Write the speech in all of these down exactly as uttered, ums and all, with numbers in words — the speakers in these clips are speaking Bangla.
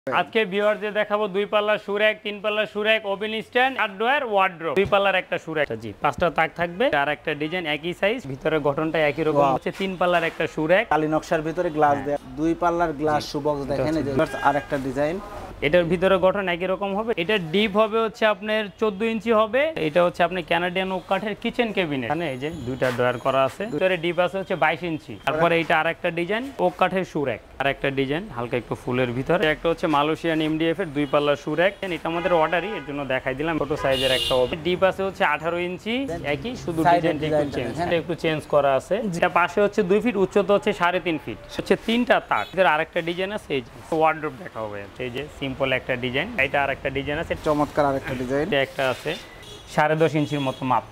আজকে ভিউয়ারদের দেখাবো দুই পাল্লার শু র‍্যাক, তিন পাল্লার শু র‍্যাক, ওভেন স্ট্যান্ড, আট ড্রয়ার, ওয়ার্ড্রোব। দুই পাল্লার একটা শু র‍্যাক, জি পাঁচটা তাক থাকবে আর একটা ডিজাইন একই সাইজ, ভিতরে গঠনটা একই রকম হচ্ছে। তিন পাল্লার একটা শু র‍্যাক, কালি নকশার ভিতরে গ্লাস দেয়া, দুই পাল্লার গ্লাস শু বক্স দেখেন, এই যে আর একটা ডিজাইন। এটার ভিতরে গঠন একই রকম হবে। এটা ডিপ হবে হচ্ছে আপনার চোদ্দ ইঞ্চি হবে। এটা হচ্ছে আপনার কানাডিয়ান ওক কাঠের কিচেন ক্যাবিনেট। এখানে এই যে দুইটা ড্রয়ার করা আছে, ভিতরে ডিপ আছে হচ্ছে বাইশ ইঞ্চি। তারপরে এটা আরেকটা ডিজাইন ওক কাঠের শু র‍্যাক, আরেকটা ডিজাইন হালকা একটু ফুলের ভিতরে। একটা হচ্ছে মালয়েশিয়ান এমডিএফ এর দুই পাল্লার শু র‍্যাক। এটা আমাদের অর্ডারই, এর জন্য দেখাই দিলাম। ছোট সাইজের একটা হবে, ডিপ আছে হচ্ছে আঠারো ইঞ্চি, একই শুধু ডিজাইনটা একটু চেঞ্জ, এটা একটু চেঞ্জ করা আছে। এটা পাশে হচ্ছে দুই ফিট, উচ্চতা হচ্ছে সাড়ে তিন ফিট, হচ্ছে তিনটা তাক। এর আরেকটা ডিজাইন আছে, এই যে ওয়ার্ড্রোব দেখা হবে, এই যে সিম্পল একটা ডিজাইন। এটা আরেকটা ডিজাইন আছে, চমৎকার আরেকটা ডিজাইন। এটা একটা আছে সাড়ে দশ ইঞ্চির মতো মাপ।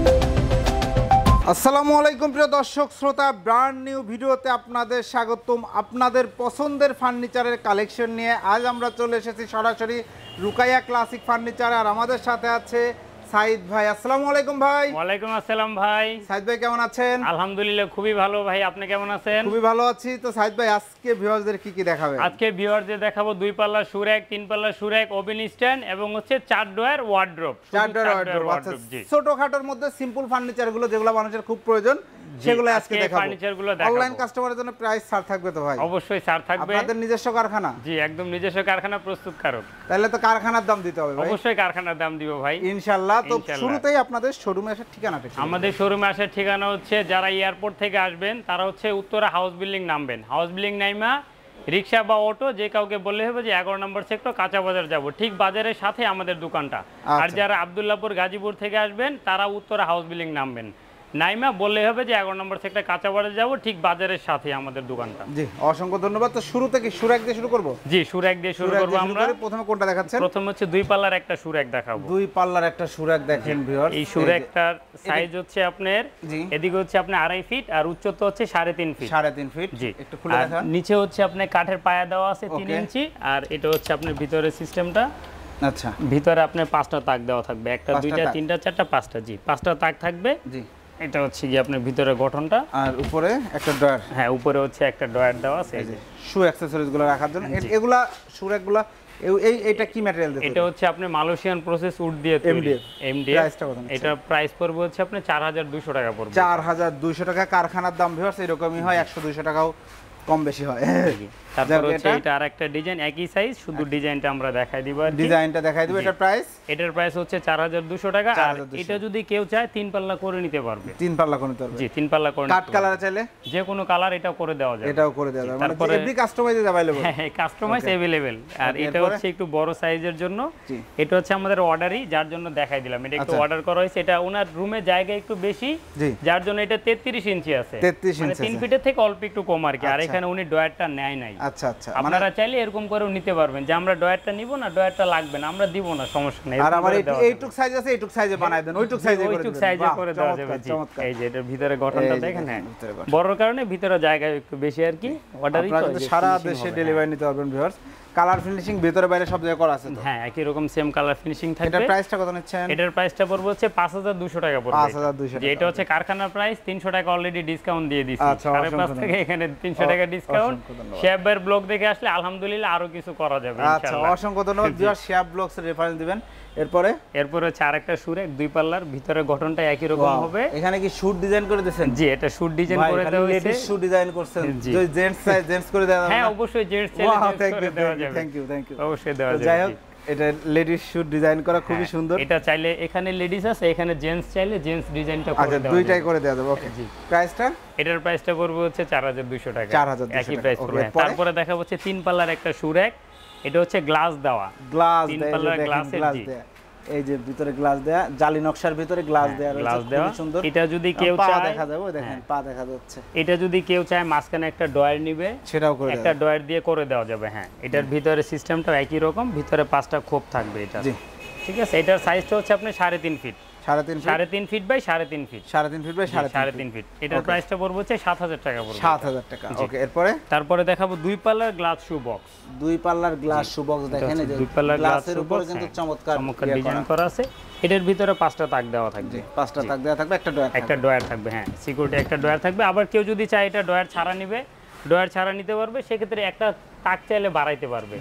আসসালামু আলাইকুম প্রিয় দর্শক শ্রোতা, ব্র্যান্ড নিউ ভিডিওতে আপনাদের স্বাগতম। আপনাদের পছন্দের ফার্নিচারের কালেকশন নিয়ে আজ আমরা চলে এসেছি সরাসরি রুকাইয়া ক্লাসিক ফার্নিচারে। আর আমাদের সাথে আছে সাইদ ভাই। আসসালামু আলাইকুম ভাই। ওয়ালাইকুম আসসালাম ভাই। সাইদ ভাই কেমন আছেন? আলহামদুলিল্লাহ খুবই ভালো ভাই, আপনি কেমন আছেন? খুবই ভালো আছি। তো সাইদ ভাই আজকে ভিউয়ারদের কি কি দেখাবেন? আজকে ভিউয়ারদের দেখাবো দুই পাল্লার শু র‍্যাক, তিন পাল্লার শু র‍্যাক, ওভেন স্ট্যান্ড এবং হচ্ছে চার ড্রয়ার ওয়ার্ড্রোব। চার ড্রয়ার ওয়ার্ড্রোব, ছোটখাটোর মধ্যে সিম্পল ফার্নিচারগুলো যেগুলো মানুষের খুব প্রয়োজন সেগুলো আজকে দেখাবো। ফার্নিচারগুলো দেখাবো। অনলাইন কাস্টমারের জন্য প্রাইস ছাড় থাকবে তো ভাই? অবশ্যই ছাড় থাকবে। আপনাদের নিজস্ব কারখানা? জি একদম নিজস্ব কারখানা, প্রস্তুতকারক। তাহলে তো কারখানার দাম দিতে হবে ভাই। অবশ্যই কারখানার দাম দিব ভাই ইনশাআল্লাহ। তো শুরুতেই আপনাদের শোরুমে আসার ঠিকানাটা কি? আমাদের শোরুমে আসার ঠিকানা হচ্ছে, যারা এয়ারপোর্ট থেকে আসবেন তারা হচ্ছে উত্তরা হাউস বিল্ডিং নামবেন। হাউস বিল্ডিং নাইমা রিক্সা বা অটো যে কাউকে বললে হবে যে এগারো নম্বর সেক্টর কাঁচা বাজার যাব, ঠিক বাজারের সাথে আমাদের দোকানটা। আর যারা আব্দুল্লাহপুর গাজীপুর থেকে আসবেন তারা উত্তরা হাউস বিল্ডিং নামবেন, নাইমা বললে হবে যে এগারো নম্বর সেক্টর কাঁচা বাজার যাব, ঠিক বাজারের সাথে আমাদের দোকানটা। জি অসংখ্য ধন্যবাদ। তো শুরু থেকে শু র‍্যাক দিয়ে শুরু করব? জি শু র‍্যাক দিয়ে শুরু করব আমরা। প্রথমে কোনটা দেখাচ্ছেন? প্রথম হচ্ছে দুই পাল্লার একটা শু র‍্যাক দেখাবো। দুই পাল্লার একটা শু র‍্যাক দেখেন ভিউয়ার্স। এই শু র‍্যাকটার সাইজ হচ্ছে আপনার, এদিকে হচ্ছে আপনার আড়াই ফিট আর উচ্চতা হচ্ছে সাড়ে তিন ফিট। সাড়ে তিন ফিট। জি একটু খুলে দেখান। নিচে হচ্ছে আপনার কাঠের পায়া দেওয়া আছে তিন ইঞ্চি, আর এটা হচ্ছে আপনার ভিতরের সিস্টেমটা। আচ্ছা, ভিতরে আপনার পাঁচটা তাক দেওয়া থাকবে, একটা দুইটা তিনটা চারটা পাঁচটা, জি পাঁচটা তাক থাকবে। জি এটা হচ্ছে কি আপনার ভিতরে গঠনটা, আর উপরে একটা ড্রয়ার। হ্যাঁ উপরে হচ্ছে একটা ড্রয়ার দেওয়া আছে এই যে শু অ্যাকসেসরিজ গুলো রাখার জন্য। এগুলা শু র‍্যাকগুলো এই এইটা কি ম্যাটেরিয়াল দিয়ে? এটা হচ্ছে আপনি মালয়েশিয়ান প্রসেস উড দিয়ে তৈরি। এমডিএফ। প্রাইসটা কত? এটা প্রাইস পড়বে হচ্ছে আপনি চার হাজার দুইশো টাকা পড়বে। চার হাজার দুইশো টাকা কারখানার দাম ভিউয়ার্স, এরকমই হয়, একশো দুইশো টাকাও কম বেশি হয়। তারপর হচ্ছে এটা আরেকটা ডিজাইন একই সাইজ, শুধু ডিজাইনটা আমরা দেখাই দিব। ডিজাইনটা দেখাই দিব। এটার প্রাইস? এটার প্রাইস হচ্ছে চার হাজার দুইশো টাকা। আর এটা যদি কেউ চায় তিন পাল্লা করে নিতে পারবে। তিন পাল্লা করে নিতে পারবে? জি তিন পাল্লা করে। কাট কালার চাইলে যে কোনো কালার এটাও করে দেওয়া যাবে। এটাও করে দেওয়া যাবে, মানে এভরি কাস্টমাইজ अवेलेबल। হ্যাঁ হ্যাঁ কাস্টমাইজ अवेलेबल। আর এটা হচ্ছে একটু বড় সাইজের জন্য, এটা হচ্ছে আমাদের অর্ডারই, যার জন্য দেখাই দিলাম। এটা একটু অর্ডার করা হয়েছে, এটা ওনার রুমে জায়গা একটু বেশি, যার জন্য এটা তেত্রিশ ইঞ্চি আছে। তেত্রিশ ইঞ্চি, মানে তিন ফিটের থেকে অল্প একটু কম আর কি। আর এখানে উনি ডয়ারটা নেয় নাই। আচ্ছা আচ্ছা, আপনারা চাইলে এরকম করেও নিতে পারবেন যে আমরা ডয়ারটা নিব না, ডয়ারটা লাগবে না, আমরা দিব না, সমস্যা নেই। আর আমার এইটুক সাইজ আছে, এইটুক সাইজে বানায় দেন, ওইটুক সাইজে করে দেন। ওইটুক সাইজে করে দেওয়া যাবে। এই যে এটার ভিতরে গঠনটা দেখেন, হ্যাঁ বড়র কারণে ভিতরে জায়গা একটু বেশি আর কি। অর্ডারই তো সারা দেশে ডেলিভারি নিতে পারবেন ভিউয়ার্স। কালার ফিনিশিং ভিতরে বাইরে সব জায়গায় করা আছে তো? হ্যাঁ একই রকম সেম কালার ফিনিশিং থাকবে। এটার প্রাইসটা কত নিচ্ছেন? এটার প্রাইসটা পড়বে হচ্ছে পাঁচ হাজার দুইশো টাকা পড়বে। পাঁচ হাজার দুইশো টাকা। এটা হচ্ছে কারখানার প্রাইস, তিনশো টাকা অলরেডি ডিসকাউন্ট দিয়ে দিয়েছি। সাড়ে পাঁচ থেকে এখানে তিনশো টাকা ডিসকাউন্ট। শেহাব ভাইয়ের ব্লগ দেখে আসলে আলহামদুলিল্লাহ আরো কিছু করা যাবে ইনশাআল্লাহ। আচ্ছা অসংখ্য ধন্যবাদ ভিউয়ার্স, শেহাব ব্লগস এর রেফারেন্স দিবেন। এরপরে এরপরে হচ্ছে আরেকটা শু র‍্যাক দুই পাল্লার, ভিতরে গঠনটা একই রকম হবে। এখানে কি শুট ডিজাইন করে দিয়েছেন? জি এটা শুট ডিজাইন করে দেওয়া হয়েছে। লেডিস শুট ডিজাইন করছেন, যে জেন্টস সাইজ জেন্টস করে দেওয়া যাবে? হ্যাঁ অবশ্যই জেন্টস চাইলে জেন্টস করে দেওয়া যাবে। Thank you thank you. অবশ্যই দেওয়া যাবে। যাই হোক এটা লেডিস শুট ডিজাইন করা খুবই সুন্দর। এটা চাইলে এখানে লেডিস আছে, এখানে জেন্টস চাইলে জেন্টস ডিজাইনটা করে দেওয়া যাবে। আচ্ছা দুইটাই করে দেওয়া যাবে। ওকে জি। প্রাইসটা? এটার প্রাইসটা পড়বে হচ্ছে চার হাজার দুইশো টাকা। চার হাজার দুইশো একই প্রাইস পড়বে। তারপরে দেখা হচ্ছে তিন পাল্লার একটা শু র‍্যাক, এটা হচ্ছে গ্লাস দেওয়া। গ্লাস তিন পাল্লার গ্লাসের, জি এই যে ভিতরে গ্লাস দেয়া, জালি নকশার ভিতরে গ্লাস দেয়া রয়েছে, খুব সুন্দর। এটা যদি কেউ চায় দেখা যাবে, দেখেন পা দেখা যাচ্ছে। এটা যদি কেউ চায় মাঝখানে একটা ডয়ার নিবে, সেটাও করে একটা ডয়ার দিয়ে করে দেওয়া যাবে। হ্যাঁ এটার ভিতরে সিস্টেমটা একই রকম, ভিতরে পাঁচটা খোপ থাকবে এটা। জি ঠিক আছে। এটার সাইজটা হচ্ছে আপনি সাড়ে তিন ফিট। সাড়ে তিন সাড়ে তিন ফিট বাই সাড়ে তিন ফিট। সাড়ে তিন ফিট বাই সাড়ে তিন ফিট। এটার প্রাইসটা পড়বে হচ্ছে সাত হাজার টাকা পড়বে। সাত হাজার টাকা। ওকে এরপরে? তারপরে দেখাবো দুই পাল্লার গ্লাস শু বক্স। দুই পাল্লার গ্লাস শু বক্স দেখেন, এই যে দুই পাল্লার গ্লাসের উপরে কিন্তু চমৎকার চমৎকার ডিজাইন করা আছে। এটার ভিতরে পাঁচটা তাক দেওয়া থাকবে। পাঁচটা তাক দেওয়া থাকবে, একটা ডয়ার একটা ডয়ার থাকবে। হ্যাঁ সিকিউরিটি একটা ডয়ার থাকবে। আবার কেউ যদি চায় এটা ডয়ার ছাড়া নিবে, ডয়ার ছাড়া নিতে পারবে, সেক্ষেত্রে একটা তাক চাইলে বাড়াইতে পারবে।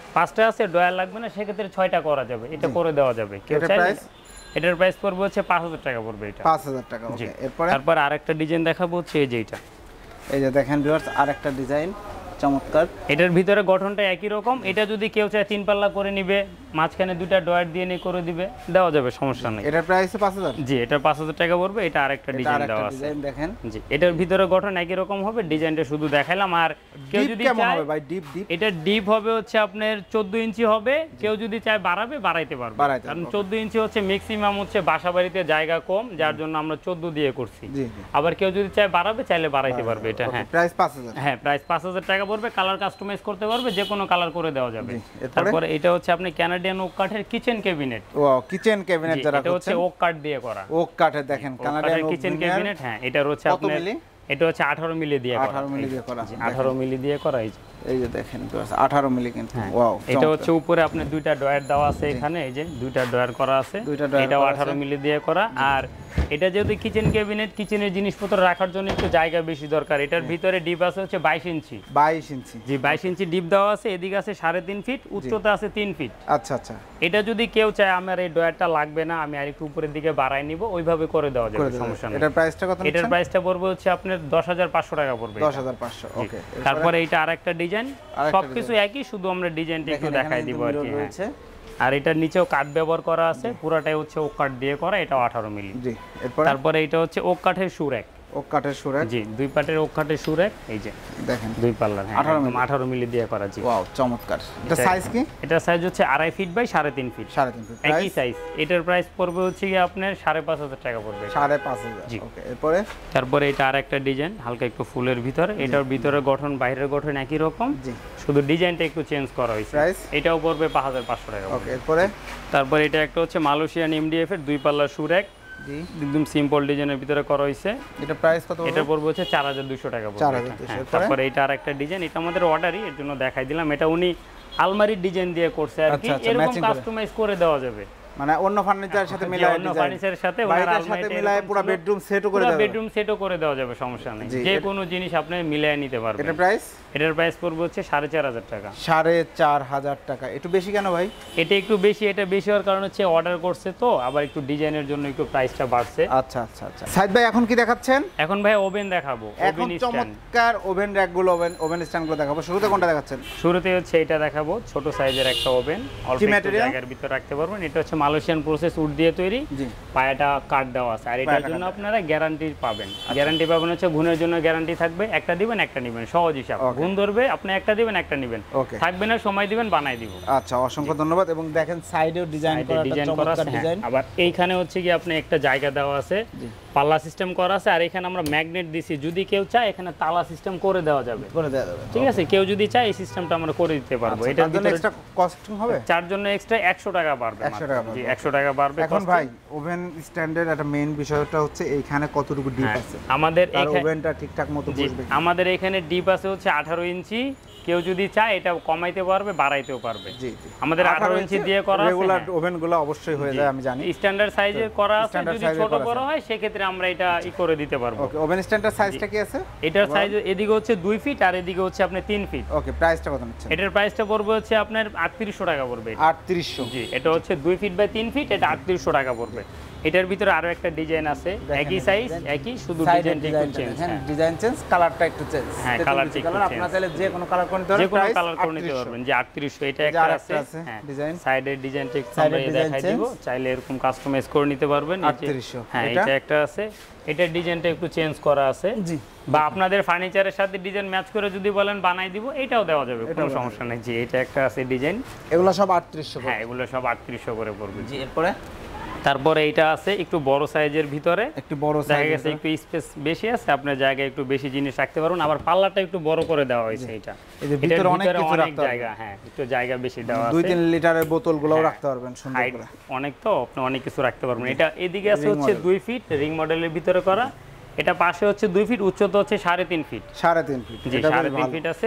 পাঁচটা আছে ডয়ার লাগবে না, সেক্ষেত্রে ছয়টা করা যাবে, এটা করে দেওয়া যাবে। কেউ চাইলে এটার প্রাইস পড়বে হচ্ছে পাঁচ হাজার টাকা পড়বে এটা। পাঁচ হাজার টাকা। ওকে, এরপর তারপর আরেকটা ডিজাইন দেখাবো হচ্ছে এই যে এটা। এই যে দেখেন ভিউয়ার্স, আরেকটা ডিজাইন চমৎকার। এটার ভিতরে গঠনটা একই রকম। এটা যদি কেউ চায় তিন পাল্লা করে নিবে, মাঝখানে দুইটা ডয়ার দিয়ে নিয়ে করে দিবে, দেওয়া যাবে, সমস্যা নেই। এটার প্রাইস পাঁচ হাজার। জি, এটা পাঁচ হাজার টাকা পড়বে। এটা আরেকটা ডিজাইন দেওয়া আছে, ডিজাইন দেখেন। জি, এটার ভিতরে গঠন একই রকম হবে, ডিজাইনটা শুধু দেখাইলাম। আর কেউ যদি চায় ভাই ডিপ ডিপ, এটা ডিপ হবে হচ্ছে আপনার চোদ্দ ইঞ্চি হবে। কেউ যদি চায় বাড়াবে, বাড়াইতে পারবে, কারণ চোদ্দ ইঞ্চি হচ্ছে ম্যাক্সিমাম হচ্ছে বাসা বাড়িতে জায়গা কম, যার জন্য আমরা চোদ্দ দিয়ে করছি। আবার কেউ যদি চায় বাড়াবে, চাইলে বাড়াইতে পারবে। এটা হ্যাঁ প্রাইস পাঁচ হাজার। হ্যাঁ, প্রাইস পাঁচ হাজার টাকা পড়বে। কালার কাস্টমাইজ করতে পারবে, যে কোনো কালার করে দেওয়া যাবে। তারপরে এটা হচ্ছে আপনি কানাডিয়ান ওক কাঠের kitchen cabinet. Wow, kitchen cabinet যারা এটা হচ্ছে ওক কাঠ দিয়ে করা। ওক কাঠের দেখেন কানাডিয়ান কিচেন ক্যাবিনেট। হ্যাঁ, এটা হচ্ছে আপনার এটা হচ্ছে আঠারো মিলি দিয়ে করা। আঠারো মিলি দিয়ে করা। আঠারো মিলি দিয়ে করা। এই যে এই যে দেখেন আঠারো মিলি কিন্তু। ওয়াও, এটা হচ্ছে উপরে আপনি দুইটা ডয়ার দেওয়া আছে, এখানে এই যে দুইটা ডয়ার করা আছে, এটাও আঠারো মিলি দিয়ে করা। আর এটা যেহেতু কিচেন ক্যাবিনেট, কিচেনের জিনিসপত্র রাখার জন্য একটু জায়গা বেশি দরকার। এটার ভিতরে ডিপ আছে হচ্ছে বাইশ ইঞ্চি। বাইশ ইঞ্চি, জি, বাইশ ইঞ্চি ডিপ দেওয়া আছে। এদিকে আছে সাড়ে তিন ফিট, উচ্চতা আছে তিন ফিট। আচ্ছা আচ্ছা। এটা যদি কেউ চায় আমার এই ডয়ারটা লাগবে না, আমি আর একটু উপরের দিকে বাড়াই নিব, ওইভাবে করে দেওয়া যাবে, সমস্যা নেই। এটার প্রাইসটা কত? এটার প্রাইসটা পড়বে হচ্ছে আপনার দশ হাজার পাঁচশো টাকা পড়বে। দশ হাজার পাঁচশো। ওকে, তারপরে এটা আরেকটা ডিজাইন, সবকিছু একই, শুধু আমরা ডিজাইনটা একটু দেখাই দিব আর কি। হ্যাঁ, আর এটার নিচেও কাঠ ব্যবহার করা আছে, পুরাটাই হচ্ছে ওক কাঠ দিয়ে করা, এটাও আঠারো মিলি। জি, এরপর তারপরে এটা হচ্ছে ওক কাঠের সুরেক। ওক কাঠের সুরেক, জি, দুই পাটের ওক কাঠের সুরেক। এই যে দেখেন দুই পাল্লার, হ্যাঁ, আঠারো মিলি দিয়ে করা। জি, ওয়াও, চমৎকার। এটা সাইজ কি? এটা সাইজ হচ্ছে আড়াই ফিট বাই সাড়ে তিন ফিট। সাড়ে তিন ফিট একই সাইজ। এটার প্রাইস পড়বে হচ্ছে কি আপনার সাড়ে পাঁচ হাজার টাকা পড়বে। সাড়ে পাঁচ হাজার। জি, ওকে, এরপরে তারপরে এটা আরেকটা ডিজাইন, হালকা একটু ফুলের ভিতরে। এটার ভিতরে গঠন বাইরের গঠন একই রকম, জি, শুধু ডিজাইনটা একটু চেঞ্জ করা হয়েছে। প্রাইস এটাও পড়বে পাঁচ হাজার পাঁচশো টাকা। ওকে, এরপরে তারপরে এটা একটা হচ্ছে মালয়েশিয়ান এমডিএফ এর দুই পাল্লার সুরেক। জি, একদম সিম্পল ডিজাইনের ভিতরে করা হয়েছে। এটা প্রাইস কত? এটা পড়বে হচ্ছে চার হাজার দুইশো টাকা পড়বে। চার হাজার দুইশো। তারপরে এটা আরেকটা ডিজাইন, এটা আমাদের অর্ডারই, এর জন্য দেখাই দিলাম। এটা উনি আলমারির ডিজাইন দিয়ে করছে আর কি, এরকম কাস্টমাইজ করে দেওয়া যাবে, মানে অন্য ফার্নিচারের সাথে মিলায়, অন্য ফার্নিচারের সাথে ওনার সাথে মিলায় পুরো বেডরুম সেটও করে দেওয়া যাবে। বেডরুম সেটও করে দেওয়া যাবে, সমস্যা নেই। যে কোনো জিনিস আপনি মিলায় নিতে পারবেন। এটা প্রাইস? এটার প্রাইস পড়বে হচ্ছে সাড়ে চার হাজার টাকা। সাড়ে চার হাজার টাকা। একটু বেশি কেন ভাই? এটা একটু বেশি, এটা বেশি হওয়ার কারণ হচ্ছে অর্ডার করছে তো, আবার একটু ডিজাইনের জন্য একটু প্রাইসটা বাড়ছে। আচ্ছা আচ্ছা আচ্ছা। সাইদ ভাই এখন কি দেখাচ্ছেন? এখন ভাই ওভেন দেখাবো। এখন চমৎকার ওভেন র্যাকগুলো, ওভেন ওভেন স্ট্যান্ডগুলো দেখাবো। শুরুতে কোনটা দেখাচ্ছেন? শুরুতে হচ্ছে এটা দেখাবো, ছোট সাইজের একটা ওভেন, অল্প একটু জায়গার ভিতরে রাখতে পারবেন। এটা হচ্ছে মালয়েশিয়ান প্রসেস উড দিয়ে তৈরি, পায়াটা কাট দেওয়া আছে। আর এটার জন্য আপনারা গ্যারান্টি পাবেন। গ্যারান্টি পাবেন হচ্ছে ঘুণের জন্য গ্যারান্টি থাকবে, একটা দিবেন একটা নেবেন, সহজ হিসাব। ঘুণ ধরবে, আপনি একটা দিবেন একটা নেবেন, থাকবে না সময় দিবেন, বানাই দিব। আচ্ছা, অসংখ্য ধন্যবাদ। এবং দেখেন সাইডেও ডিজাইন করা, ডিজাইন করা আছে। আবার এইখানে হচ্ছে কি আপনি একটা জায়গা দেওয়া আছে, পাল্লা সিস্টেম করা আছে। আর এখানে আমরা ম্যাগনেট দিছি, যদি কেউ চায় এখানে তালা সিস্টেম করে দেওয়া যাবে, করে দেওয়া যাবে। ঠিক আছে, কেউ যদি চায় এই সিস্টেমটা আমরা করে দিতে পারবো। এটার জন্য এক্সট্রা কস্ট হবে, চার জন্য এক্সট্রা একশো টাকা বাড়বে। একশো টাকা, জি, একশো টাকা বাড়বে। এখন ভাই ওভেন স্ট্যান্ডের একটা মেইন বিষয়টা হচ্ছে এইখানে কতটুকু ডিপ আছে আমাদের, এই ওভেনটা ঠিকঠাক মতো বসবে। আমাদের এখানে ডিপ আছে হচ্ছে আঠারো ইঞ্চি। কেউ যদি চায় এটা কমাইতে পারবে, বাড়াইতেও পারবে। জি, আমাদের আঠারো ইঞ্চি দিয়ে করা আছে। রেগুলার ওভেনগুলো অবশ্যই হয়ে যায়, আমি জানি। স্ট্যান্ডার্ড সাইজে করা আছে, যদি ছোট বড় হয় সেক্ষেত্রে আমরা এটা ই করে দিতে পারবো। ওকে, ওভেন স্ট্যান্ডার্ড সাইজটা কি আছে? এটার সাইজ এদিকে হচ্ছে দুই ফিট আর এদিকে হচ্ছে আপনি তিন ফিট। ওকে, প্রাইসটা কত নিচ্ছেন? এটার প্রাইসটা পড়বে হচ্ছে আপনার আটত্রিশশো টাকা পড়বে। আটত্রিশশো? জি, এটা হচ্ছে দুই ফিট বাই তিন ফিট, এটা আটত্রিশশো টাকা পড়বে। এটার ভিতরে আরো একটা ডিজাইন আছে, একই সাইজ একই, শুধু ডিজাইনটা একটু চেঞ্জ। হ্যাঁ, ডিজাইন চেঞ্জ, কালারটা একটু চেঞ্জ। হ্যাঁ, কালারটা একটু চেঞ্জ। আপনারা চাইলে যে কোনো কালার করতে পারবেন, যে কোনো কালার করে নিতে পারবেন। যে আটত্রিশশো, এটা একটা আছে। হ্যাঁ, ডিজাইন সাইডের ডিজাইনটা একটু আমরা দেখাই দিব, চাইলে এরকম কাস্টমাইজ করে নিতে পারবেন। আটত্রিশশো। হ্যাঁ, এটা একটা আছে, এটার ডিজাইনটা একটু চেঞ্জ করা আছে। জি, বা আপনাদের ফার্নিচারের সাথে ডিজাইন ম্যাচ করে যদি বলেন বানাই দিব, এটাও দেওয়া যাবে, কোনো সমস্যা নেই। জি, এটা একটা আছে ডিজাইন। এগুলো সব আটত্রিশশো? হ্যাঁ, এগুলো সব আটত্রিশশো করে পড়বে। জি, এরপরে তারপরে এইটা আছে একটু বড় সাইজের ভিতরে, একটু বড় সাইজ, দেখা গেছে একটু স্পেস বেশি আছে, আপনার জায়গায় একটু বেশি জিনিস রাখতে পারবেন। আবার পাল্লাটা একটু বড় করে দেওয়া হয়েছে। এটা এর ভিতরে অনেক কিছু রাখতে জায়গা, হ্যাঁ, একটু জায়গা বেশি দেওয়া আছে। দুই তিন লিটারের বোতলগুলোও রাখতে পারবেন সুন্দর করে, অনেক, তো আপনি অনেক কিছু রাখতে পারবেন। এটা এদিকে আছে হচ্ছে দুই ফিট রিং মডেলের ভিতরে করা, এটা পাশে হচ্ছে দুই ফিট, উচ্চতা হচ্ছে সাড়ে তিন ফিট। সাড়ে তিন ফিট? জি, সাড়ে তিন ফিট আছে।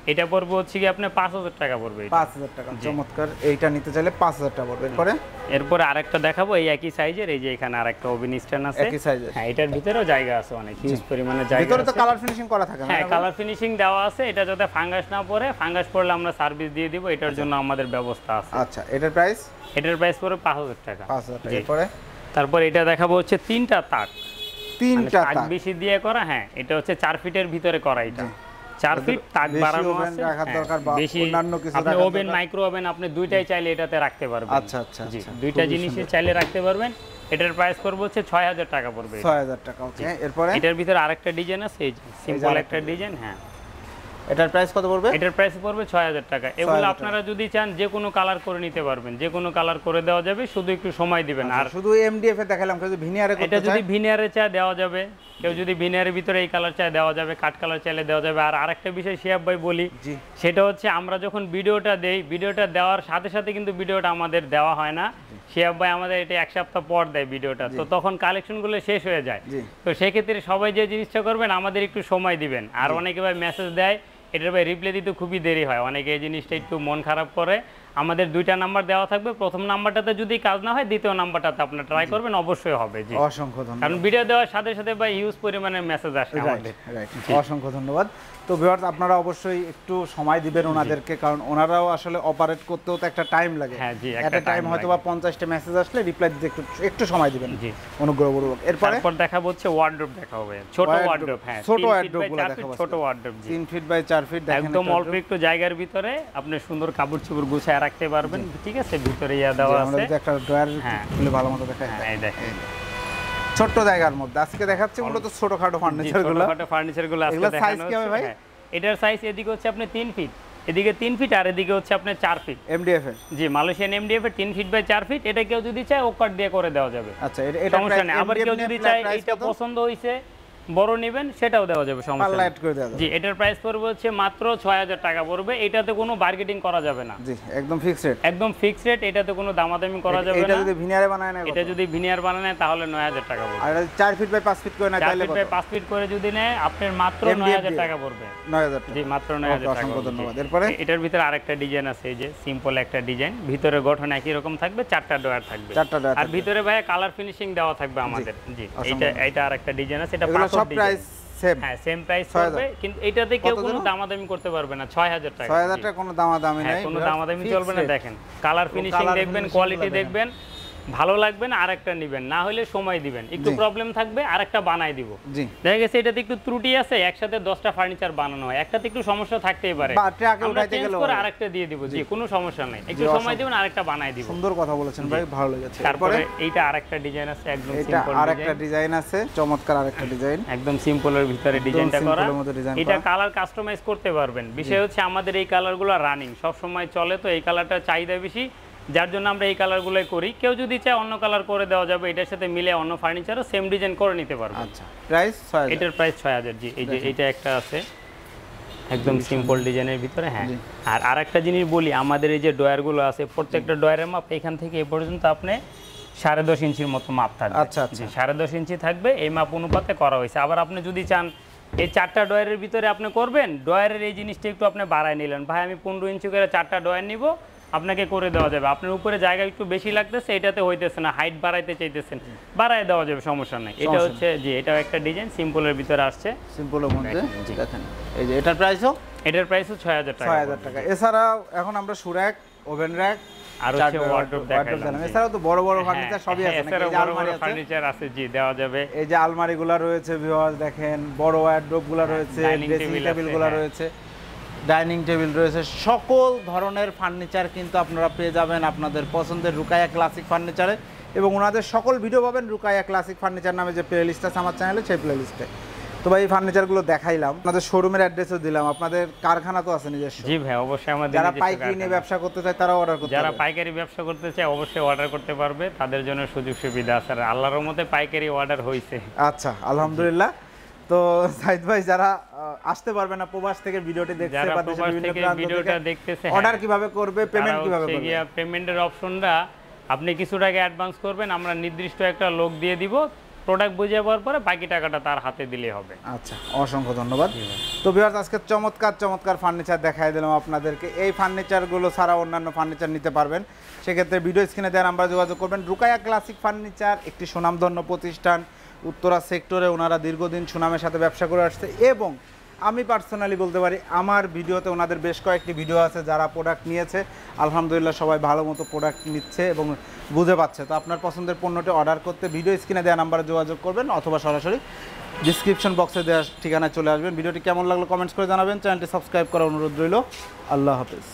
এটা পড়বে হচ্ছে কি আপনার পাঁচ হাজার টাকা পড়বে। পাঁচ হাজার টাকা, চমৎকার। এইটা নিতে চাইলে পাঁচ হাজার টাকা পড়বে। এরপরে এরপরে আরেকটা দেখাবো এই একই সাইজের, এই যে এখানে আরেকটা ওভেন স্ট্যান্ড আছে একই সাইজের। হ্যাঁ, এটার ভিতরেও জায়গা আছে, অনেক হিউজ পরিমাণে জায়গা আছে। ভিতরে তো কালার ফিনিশিং করা থাকে না? হ্যাঁ, কালার ফিনিশিং দেওয়া আছে। এটা যাতে ফাঙ্গাস না পড়ে, ফাঙ্গাস পড়লে আমরা সার্ভিস দিয়ে দিব, এটার জন্য আমাদের ব্যবস্থা আছে। আচ্ছা, এটার প্রাইস? এটার প্রাইস পড়বে পাঁচ হাজার টাকা। পাঁচ হাজার টাকা। এরপরে তারপর এটা দেখাবো হচ্ছে তিনটা তাক, তিনটা তাক বেশি দিয়ে করা। হ্যাঁ, এটা হচ্ছে চার ফিটের ভিতরে করা। এটা চার ফিট তাক বাড়ানো আছে, রাখার দরকার বা অন্যান্য কিছু আপনি ওভেন মাইক্রো ওভেন আপনি দুইটাই চাইলে এটাতে রাখতে পারবেন। আচ্ছা আচ্ছা জি, দুইটা জিনিসই চাইলে রাখতে পারবেন। এটার প্রাইস পড়বে হচ্ছে ছয় হাজার টাকা পড়বে। ছয় হাজার টাকা। ওকে, এরপরে এটার ভিতরে আরেকটা ডিজাইন আছে, এই যে সিম্পল একটা ডিজাইন। হ্যাঁ, এটার প্রাইস কত পড়বে? এটার প্রাইস পড়বে ছয় হাজার টাকা। এগুলো আপনারা যদি চান যে কোনো কালার করে নিতে পারবেন, যে কোনো কালার করে দেওয়া যাবে, শুধু একটু সময় দিবেন। আর শুধু এমডিএফ এ দেখালাম, কেউ যদি ভিনিয়ারে করতে এটা চায়, যদি ভিনিয়ারে চায় দেওয়া যাবে, কেউ যদি ভিনিয়ারের ভিতরে এই কালার চায় দেওয়া যাবে, কাট কালার চাইলে দেওয়া যাবে। আর আরেকটা বিষয় শিহাব ভাই বলি, সেটা হচ্ছে আমরা যখন ভিডিওটা দেই, ভিডিওটা দেওয়ার সাথে সাথে কিন্তু ভিডিওটা আমাদের দেওয়া হয় না। শিহাব ভাই আমাদের এটা এক সপ্তাহ পর দেয় ভিডিওটা, তো তখন কালেকশনগুলো শেষ হয়ে যায়। তো সেক্ষেত্রে সবাই যে জিনিসটা করবেন, আমাদের একটু সময় দিবেন। আর অনেকে ভাই মেসেজ দেয়, এটার ভাই রিপ্লাই দিতে খুবই দেরি হয়, অনেকে এই জিনিসটা একটু মন খারাপ করে। আমাদের দুইটা নাম্বার দেওয়া থাকবে, প্রথম নাম্বারটাতে যদি কাজ না হয় দ্বিতীয় নাম্বারটাতে আপনারা ট্রাই করবেন, অবশ্যই হবে। জি, অসংখ্য ধন্যবাদ। কারণ ভিডিও দেওয়ার সাথে সাথে ভাই হিউজ পরিমাণে মেসেজ আসে আমাদের। অসংখ্য ধন্যবাদ। তো ভিউয়ার্স, আপনারা অবশ্যই একটু সময় দিবেন ওনাদেরকে, কারণ ওনারাও আসলে অপারেট করতেও তো একটা টাইম লাগে। হ্যাঁ জি, একটা টাইম হয়তো বা পঞ্চাশটা মেসেজ আসলে রিপ্লাই দিতে একটু একটু সময় দিবেন। জি, অনুগ্রহপূর্বক। এরপরে তারপর দেখাবো হচ্ছে ওয়ার্ডরোব দেখা হবে, ছোট ওয়ার্ডরোব। হ্যাঁ, ছোট ওয়ার্ডরোবগুলো দেখাবো। ছোট ওয়ার্ডরোব তিন ফিট বাই চার ফিট, দেখেন একদম অল্প একটু জায়গার ভিতরে আপনি সুন্দর কাপড় চোপড় গুছায় রাখতে পারবেন। ঠিক আছে, ভিতরে ইয়া দেওয়া আছে। আমরা যদি একটা ড্রয়ার খুলে ভালো মতো দেখাই। হ্যাঁ, এই দেখেন ছোট জায়গার মধ্যে আজকে দেখাচ্ছি মূলত ছোটখাটো ফার্নিচারগুলো। ছোটখাটো ফার্নিচারগুলো আজকে দেখানো সাইজ কি হবে ভাই? এটার সাইজ এদিকে হচ্ছে আপনি তিন ফিট, এদিকে তিন ফিট, আর এদিকে হচ্ছে আপনার চার ফিট। এমডিএফ এর? জি, মালয়েশিয়ান এমডিএফ এর তিন ফিট বাই চার ফিট। এটা কেউ যদি চায় ওকাট দিয়ে করে দেওয়া যাবে। আচ্ছা, এটা সমস্যা নেই। আবার কেউ যদি চায় এইটা পছন্দ হইছে বড় নেবেন, সেটাও দেওয়া যাবে, সমস্যা নেই। জি, এটার প্রাইস পড়বে হচ্ছে মাত্র ছয় হাজার টাকা পড়বে। এটাতে কোনো বার্গেটিং করা যাবে না। জি, একদম ফিক্সড রেট। একদম ফিক্সড রেট, এটাতে কোনো দামাদামি করা যাবে না। এটা যদি ভিনিয়ারে বানায় না, এটা যদি ভিনিয়ার বানায় না, তাহলে নয় হাজার টাকা পড়বে। আর চার ফিট বাই পাঁচ ফিট করে না, চার ফিট বাই পাঁচ ফিট করে যদি নেয়, আপনার মাত্র নয় হাজার টাকা পড়বে। নয় হাজার টাকা? জি, মাত্র নয় হাজার টাকা। অসংখ্য ধন্যবাদ। এরপরে এটার ভিতরে আরেকটা ডিজাইন আছে, এই যে সিম্পল একটা ডিজাইন, ভিতরে গঠন একই রকম থাকবে, চারটা ডয়ার থাকবে। চারটা ডয়ার, আর ভিতরে ভাই কালার ফিনিশিং দেওয়া থাকবে আমাদের। জি, এটা এটা আরেকটা ডিজাইন আছে, এটা পাথর সব প্রাইস সেম? হ্যাঁ, সেম প্রাইস হবে, কিন্তু এটাতে কেউ কোনো দামাদামি করতে পারবে না। ছয় হাজার টাকা। ছয় হাজার টাকা কোনো দামাদামি নাই, কোনো দামাদামি চলবে না। দেখেন কালার ফিনিশিং দেখবেন, কোয়ালিটি দেখবেন, ভালো লাগবে না আরেকটা নেবেন, না হলে সময় দিবেন। একটু প্রবলেম থাকবে, আরেকটা বানাই দিব। জি, দেখা গেছে এটাতে একটু ত্রুটি আছে, একসাথে দশটা ফার্নিচার বানানো হয়, একটাতে একটু সমস্যা থাকতেই পারে, আমরা চেঞ্জ করে আরেকটা দিয়ে দিব। জি, কোনো সমস্যা নাই, একটু সময় দিবেন, আরেকটা বানাই দিব। সুন্দর কথা বলেছেন ভাই, ভালো লেগেছে। তারপরে এইটা আরেকটা ডিজাইন আছে, একদম সিম্পল। এটা আরেকটা ডিজাইন আছে, চমৎকার আরেকটা ডিজাইন, একদম সিম্পলের ভিতরে ডিজাইনটা করা। এটা কালার কাস্টমাইজ করতে পারবেন। বিষয় হচ্ছে আমাদের এই কালারগুলো রানিং সব সময় চলে, তো এই কালারটা চাহিদা বেশি, যার জন্য আমরা এই কালারগুলোই করি। কেউ যদি চায় অন্য কালার করে দেওয়া যাবে, এটার সাথে মিলে অন্য ফার্নিচারও সেম ডিজাইন করে নিতে পারবে। আচ্ছা, প্রাইস ছয় হাজার? এটার প্রাইস ছয় হাজার। জি, এই যে এটা একটা আছে একদম সিম্পল ডিজাইনের ভিতরে। হ্যাঁ, আর আরেকটা জিনিস বলি, আমাদের এই যে ডয়ারগুলো আছে, প্রত্যেকটা ডয়ারের মাপ এখান থেকে এ পর্যন্ত আপনি সাড়ে দশ ইঞ্চির মতো মাপ থাকবে। আচ্ছা আচ্ছা, সাড়ে দশ ইঞ্চি থাকবে, এই মাপ অনুপাতে করা হয়েছে। আবার আপনি যদি চান এই চারটা ডয়ারের ভিতরে আপনি করবেন, ডয়ারের এই জিনিসটা একটু আপনি বাড়ায় নিলেন, ভাই আমি পনেরো ইঞ্চি করে চারটা ডয়ার নিব, আপনাকে করে দেওয়া যাবে। আপনার উপরে জায়গা একটু বেশি লাগতেছে, এটাতে হইতেছে না, হাইট বাড়াইতে চাইতেছেন, বাড়ায় দেওয়া যাবে, সমস্যা নাই। এটা হচ্ছে জি, এটাও একটা ডিজাইন সিম্পলের ভিতরে আসছে, সিম্পলের মধ্যে। দেখেন এই যে এটার প্রাইসও? এটার প্রাইসও ছয় হাজার টাকা। ছয় হাজার টাকা। এছাড়াও এখন আমরা সুরাক, ওভেন র‍্যাক আর হচ্ছে ওয়ার্ডরোব দেখালাম। এছাড়াও তো বড় বড় ফার্নিচার সবই আছে, এছাড়াও বড় বড় ফার্নিচার আছে। জি, দেওয়া যাবে। এই যে আলমারিগুলো রয়েছে ভিউয়ার্স, দেখেন বড় ওয়ার্ডরোবগুলো রয়েছে, ড্রেসিং টেবিলগুলো রয়েছে, ডাইনিং টেবিল রয়েছে, সকল ধরনের ফার্নিচার কিন্তু আপনারা পেয়ে যাবেন আপনাদের পছন্দের রুকাইয়া ক্লাসিক ফার্নিচারে। এবং ওনাদের সকল ভিডিও পাবেন রুকাইয়া ক্লাসিক ফার্নিচার নামে যে প্লে লিস্ট আছে আমার চ্যানেলে, সেই প্লে লিস্টে। তো ভাই এই ফার্নিচারগুলো দেখাইলাম, আপনাদের শোরুমের অ্যাড্রেসও দিলাম, আপনাদের কারখানা তো আছে নিজস্ব? জি ভাই, অবশ্যই আমাদের যারা পাইকারি নিয়ে ব্যবসা করতে চায় তারা অর্ডার করতে পারবে? যারা পাইকারি ব্যবসা করতে চায় অবশ্যই অর্ডার করতে পারবে, তাদের জন্য সুযোগ সুবিধা আছে। আর আল্লাহর রহমতে পাইকারি অর্ডার হইছে। আচ্ছা, আলহামদুলিল্লাহ। তো সাইদ ভাই, যারা আসতে পারবে না প্রবাস থেকে ভিডিওটি দেখতে যারা প্রবাস থেকে ভিডিওটা দেখতেছে, অর্ডার কিভাবে করবে, পেমেন্ট কিভাবে করবে? পেমেন্টের অপশনটা আপনি কিছু টাকা অ্যাডভান্স করবেন, আমরা নির্দিষ্ট একটা লোক দিয়ে দিব, প্রোডাক্ট বুঝে পাওয়ার পরে বাকি টাকাটা তার হাতে দিলেই হবে। আচ্ছা, অসংখ্য ধন্যবাদ। তো ভিউয়ার্স, আজকে চমৎকার চমৎকার ফার্নিচার দেখাই দিলাম আপনাদেরকে। এই ফার্নিচারগুলো ছাড়া অন্যান্য ফার্নিচার নিতে পারবেন, সেক্ষেত্রে ভিডিও স্ক্রিনে দেওয়া নাম্বারে যোগাযোগ করবেন। রুকাইয়া ক্লাসিক ফার্নিচার একটি সুনামধন্য প্রতিষ্ঠান, উত্তরা সেক্টরে ওনারা দীর্ঘদিন সুনামের সাথে ব্যবসা করে আসছে, এবং আমি পার্সোনালি বলতে পারি আমার ভিডিওতে ওনাদের বেশ কয়েকটি ভিডিও আছে, যারা প্রোডাক্ট নিয়েছে আলহামদুলিল্লাহ সবাই ভালো মতো প্রোডাক্ট নিচ্ছে এবং বুঝে পাচ্ছে। তো আপনার পছন্দের পণ্যটি অর্ডার করতে ভিডিও স্ক্রিনে দেওয়া নাম্বারে যোগাযোগ করবেন, অথবা সরাসরি ডিসক্রিপশন বক্সে দেওয়া ঠিকানায় চলে আসবেন। ভিডিওটি কেমন লাগলো কমেন্টস করে জানাবেন। চ্যানেলটি সাবস্ক্রাইব করার অনুরোধ রইল। আল্লাহ হাফেজ।